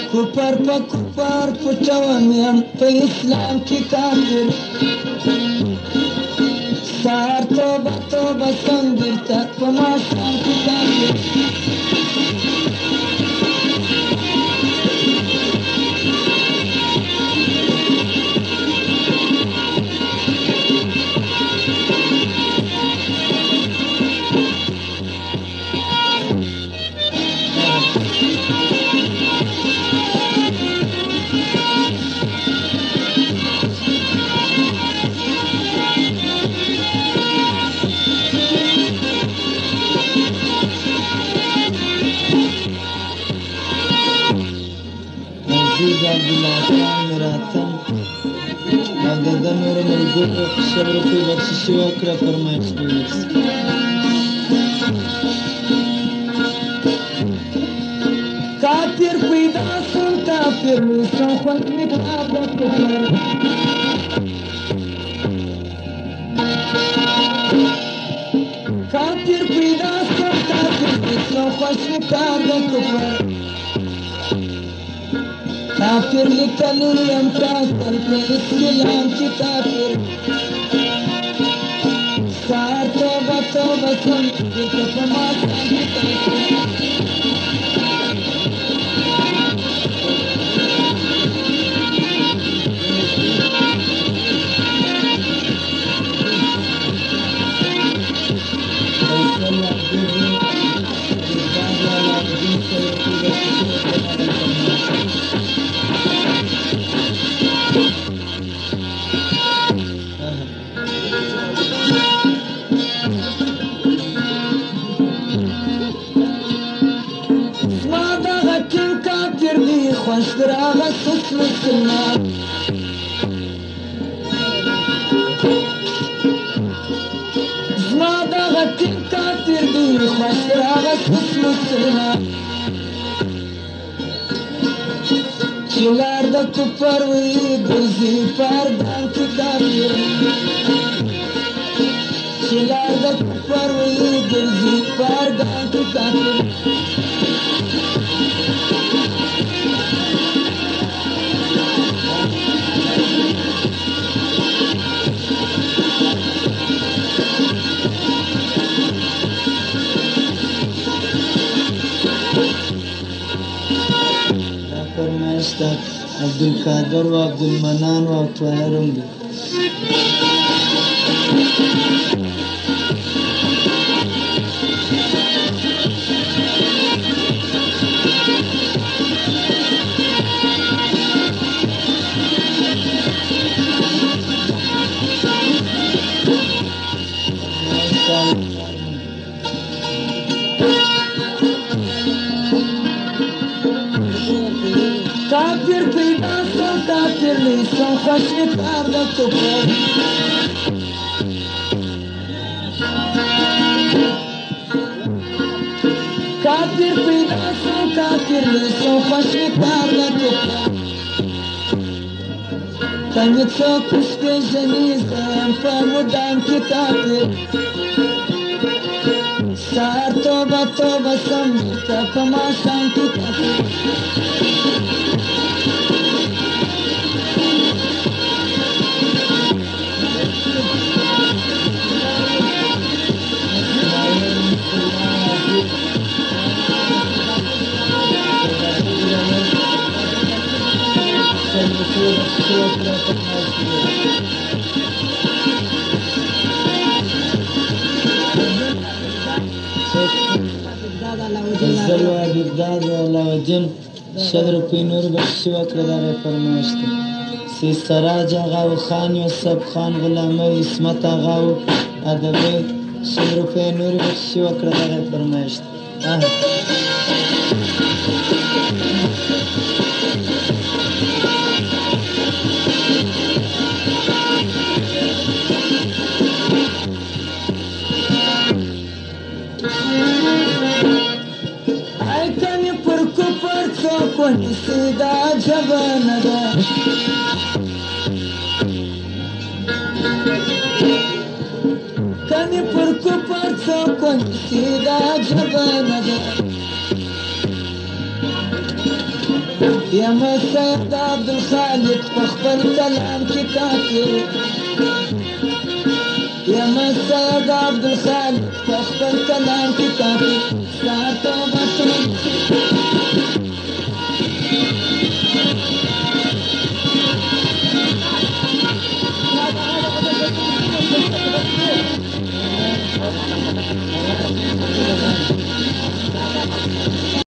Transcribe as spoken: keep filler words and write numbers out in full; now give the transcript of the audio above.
کفر په کفر پټوم یم په اسلام کې کافر سهار توبه توبه سندر ته په ماښام کې کافر عبدالله خان مراتم او د ده نورو ملګرو شل روپۍ بخششي وکړه فرمایش ونیسي کافر پیدا سم کافر نیسم خوند می کتاب د کفر کافر پیدا سم کافر نیسم خوش می کتاب د کفر کافر لیکلی یم کافر په اسلام کې کافر سهار توبه توبه سم دلته په ماښام کې کافر خوش در آغا سوس مسلمان زما دغه ټیم کافر دی خوش در آغا سوس مسلمان چې لار د کفر وي ګرځي پردان کې کافر چې لار د کفر وي ګرځي پردان کې کافر فرمایشت عبدالقادر و عبدالمنان و طاهرم دی کافر پیدا سم کافر نیسم خوش می کار د کفر کافر پیدا سم کافر نیسم خوش می کار د کفر څنګه څوک وپېژني زه یم په مدام کې کافر سهار توبه توبه سم درته په ماښام کې کافر زلو عبدالداد و علاوالدین شل روپۍ نور بخشي وکړه دغه فرمایش دی سیستراج آغا و خان یوسف خان غلامه عصمت آغا و ادبی شل روپۍ نور بخشي وکړه دغه فرمایش دی ونیسي دا جبه نه ده کنې پر کفر څوک ونیسي دا جبه نه ده یم سید عبدالخالق په خپل کلام کې کافر یم سید عبدالخالق په خپل کلام کې کافر ستا